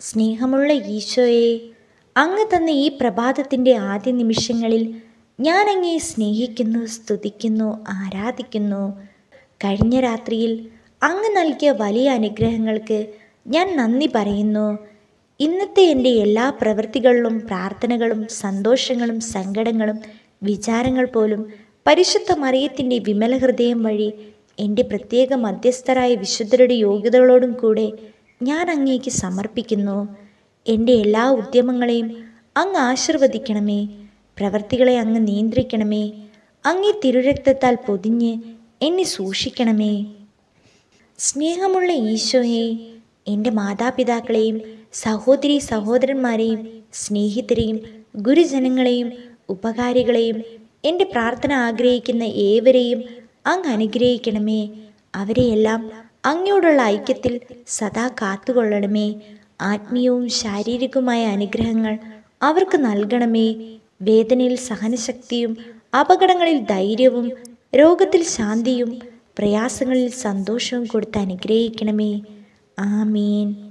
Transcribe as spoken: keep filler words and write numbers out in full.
സ്നേഹമുള്ള ഈശോയെ, അങ്ങ് തന്ന ഈ പ്രഭാതത്തിൻ്റെ ആദ്യ നിമിഷങ്ങളിൽ ഞാൻ അങ്ങയെ സ്നേഹിക്കുന്നു, സ്തുതിക്കുന്നു, ആരാധിക്കുന്നു. കഴിഞ്ഞ രാത്രിയിൽ അങ്ങ് നൽകിയ വലിയ അനുഗ്രഹങ്ങൾക്ക് ഞാൻ നന്ദി പറയുന്നു. ഇന്നത്തെ എൻ്റെ എല്ലാ പ്രവൃത്തികളിലും പ്രാർത്ഥനകളും സന്തോഷങ്ങളും സങ്കടങ്ങളും വിചാരങ്ങൾ പോലും പരിശുദ്ധ മറിയത്തിൻ്റെ വിമല ഹൃദയം വഴി എൻ്റെ പ്രത്യേക മധ്യസ്ഥരായ വിശുദ്ധരുടെ യോഗ്യതകളോടും കൂടെ ഞാൻ അങ്ങേക്ക് സമർപ്പിക്കുന്നു. എൻ്റെ എല്ലാ ഉദ്യമങ്ങളെയും അങ്ങ് ആശീർവദിക്കണമേ. പ്രവൃത്തികളെ അങ്ങ് നിയന്ത്രിക്കണമേ. അങ്ങേ തിരുരക്തത്താൽ പൊതിഞ്ഞ് എന്നെ സൂക്ഷിക്കണമേ. സ്നേഹമുള്ള ഈശോയെ, എൻ്റെ മാതാപിതാക്കളെയും സഹോദരി സഹോദരന്മാരെയും സ്നേഹിതരെയും ഗുരുജനങ്ങളെയും ഉപകാരികളെയും എൻ്റെ പ്രാർത്ഥന ആഗ്രഹിക്കുന്ന ഏവരെയും അങ്ങ് അനുഗ്രഹിക്കണമേ. അവരെയെല്ലാം അങ്ങയോടുള്ള ഐക്യത്തിൽ സദാ കാത്തുകൊള്ളണമേ. ആത്മീയവും ശാരീരികവുമായ അനുഗ്രഹങ്ങൾ അവർക്ക് നൽകണമേ. വേദനയിൽ സഹനശക്തിയും അപകടങ്ങളിൽ ധൈര്യവും രോഗത്തിൽ ശാന്തിയും പ്രയാസങ്ങളിൽ സന്തോഷവും കൊടുത്ത് അനുഗ്രഹിക്കണമേ. ആമീൻ.